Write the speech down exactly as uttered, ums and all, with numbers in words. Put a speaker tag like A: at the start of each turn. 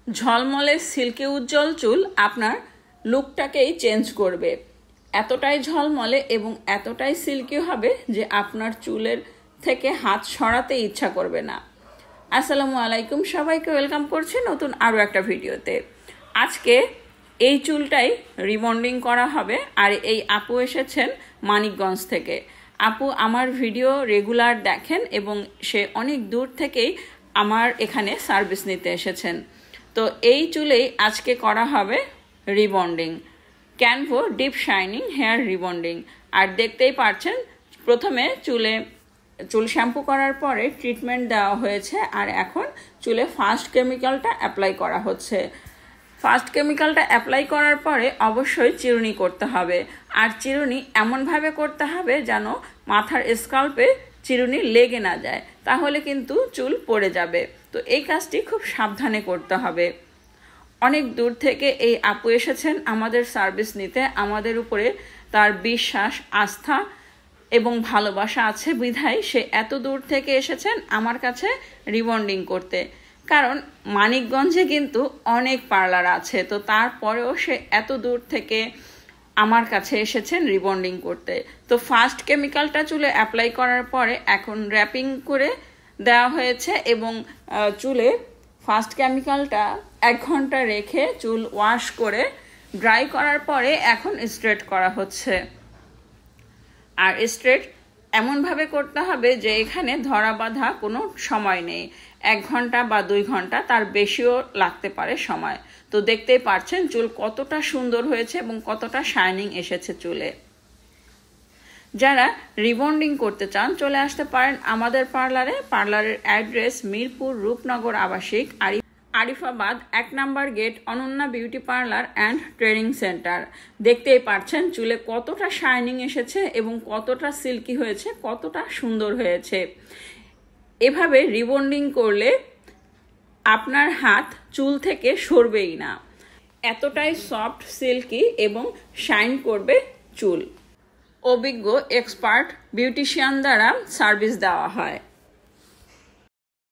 A: ঝলমলে সিল্কি উজ্জ্বল চুল আপনার লুকটাকেই চেঞ্জ করবে। এতটাই ঝলমলে এবং এতটাই সিল্কি হবে যে আপনার চুলের থেকে হাত সরাতে ইচ্ছা করবে না। আসসালামু আলাইকুম, সবাইকে ওয়েলকাম করছি নতুন আরও একটা ভিডিওতে। আজকে এই চুলটাই রিবন্ডিং করা হবে, আর এই আপু এসেছেন মানিকগঞ্জ থেকে। আপু আমার ভিডিও রেগুলার দেখেন এবং সে অনেক দূর থেকেই আমার এখানে সার্ভিস নিতে এসেছেন। তো এই চুলেই আজকে করা হবে রিবন্ডিং, ক্যানভো ডিপ শাইনিং হেয়ার রিবন্ডিং। আর দেখতেই পাচ্ছেন প্রথমে চুলে চুল শ্যাম্পু করার পরে ট্রিটমেন্ট দেওয়া হয়েছে, আর এখন চুলে ফার্স্ট কেমিক্যালটা অ্যাপ্লাই করা হচ্ছে। ফার্স্ট কেমিক্যালটা অ্যাপ্লাই করার পরে অবশ্যই চিরুনি করতে হবে, আর চিরুনি এমনভাবে করতে হবে যেন মাথার স্কাল্পে চিরুনি লেগে না যায়, তাহলে কিন্তু চুল পড়ে যাবে। তো এই কাজটি খুব সাবধানে করতে হবে। অনেক দূর থেকে এই আপু এসেছেন আমাদের সার্ভিস নিতে। আমাদের উপরে তার বিশ্বাস, আস্থা এবং ভালোবাসা আছে বিধায় সে এত দূর থেকে এসেছেন আমার কাছে রিবন্ডিং করতে। কারণ মানিকগঞ্জে কিন্তু অনেক পার্লার আছে, তো তারপরেও সে এত দূর থেকে আমার কাছে এসেছেন রিবন্ডিং করতে। তো ফার্স্ট কেমিক্যালটা চুলে অ্যাপ্লাই করার পরে এখন র্যাপিং করে দেওয়া হয়েছে এবং চুলে ফার্স্ট কেমিক্যালটা এক ঘন্টা রেখে চুল ওয়াশ করে ড্রাই করার পরে এখন স্ট্রেট করা হচ্ছে। আর স্ট্রেট এমনভাবে করতে হবে যে এখানে ধরা বাঁধা কোনো সময় নেই। এক ঘন্টা বা দুই ঘন্টা, তার বেশিও লাগতে পারে সময়। তো দেখতেই পাচ্ছেন চুল কতটা সুন্দর হয়েছে এবং কতটা শাইনিং এসেছে চুলে। যারা রিবন্ডিং করতে চান চলে আসতে পারেন আমাদের পার্লারে। পার্লারের অ্যাড্রেস মিরপুর রূপনগর আবাসিক আরিফাবাদ এক number gate, Ananya beauty parlour and training centre. দেখতেই পাচ্ছেন চুলে কতটা শাইনিং এসেছে এবং কতটা সিল্কি হয়েছে, কতটা সুন্দর হয়েছে। এভাবে রিবন্ডিং করলে আপনার হাত চুল থেকে সরবেই না, এতটাই সফট, সিল্কি এবং শাইন করবে চুল। অভিজ্ঞ এক্সপার্ট বিউটিশিয়ান দ্বারা সার্ভিস দেওয়া হয়।